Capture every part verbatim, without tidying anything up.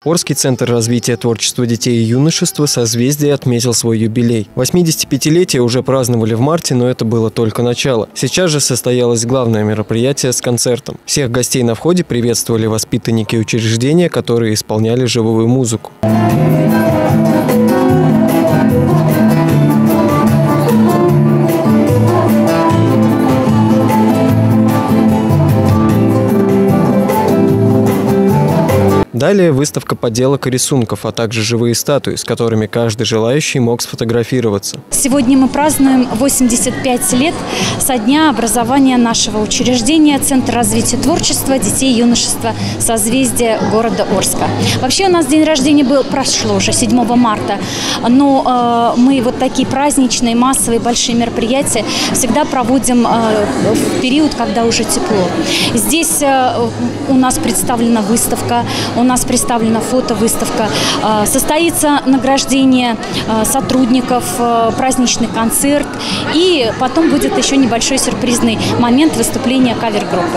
Орский центр развития творчества детей и юношества «Созвездие» отметил свой юбилей. восьмидесятипятилетие уже праздновали в марте, но это было только начало. Сейчас же состоялось главное мероприятие с концертом. Всех гостей на входе приветствовали воспитанники учреждения, которые исполняли живую музыку. Далее выставка поделок и рисунков, а также живые статуи, с которыми каждый желающий мог сфотографироваться. Сегодня мы празднуем восемьдесят пять лет со дня образования нашего учреждения Центр развития творчества детей и юношества «Созвездие» города Орска. Вообще у нас день рождения был, прошло уже седьмого марта, но э, мы вот такие праздничные, массовые, большие мероприятия всегда проводим э, в период, когда уже тепло. Здесь э, у нас представлена выставка, у нас представлена фотовыставка, состоится награждение сотрудников, праздничный концерт, и потом будет еще небольшой сюрпризный момент выступления кавер-группы.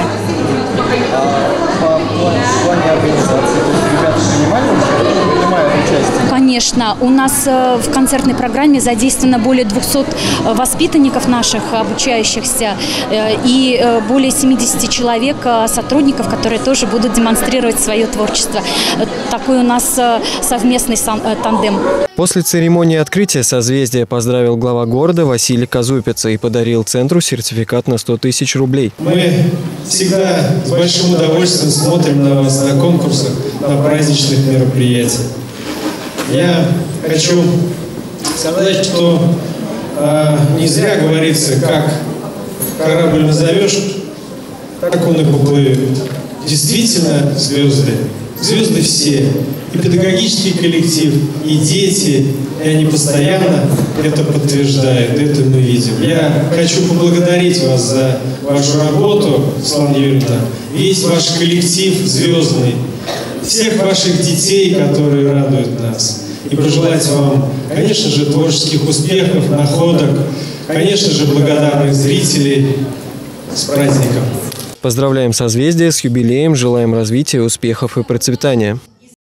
Конечно, у нас в концертной программе задействовано более двухсот воспитанников наших, обучающихся, и более семидесяти человек, сотрудников, которые тоже будут демонстрировать свое творчество. Такой у нас совместный тандем. После церемонии открытия «Созвездие» поздравил глава города Василий Казупица и подарил центру сертификат на сто тысяч рублей. Мы всегда с большим удовольствием смотрим на вас на конкурсах, на праздничных мероприятиях. Я хочу сказать, что э, не зря говорится, как корабль назовешь, так он и поплывет. Действительно, звезды. Звезды все. И педагогический коллектив, и дети, и они постоянно это подтверждают, это мы видим. Я хочу поблагодарить вас за вашу работу, Светлана Юрьевна, весь ваш коллектив звездный, всех ваших детей, которые радуют нас. И пожелать вам, конечно же, творческих успехов, находок, конечно же, благодарных зрителей. С праздником! Поздравляем «Созвездие» с юбилеем, желаем развития, успехов и процветания.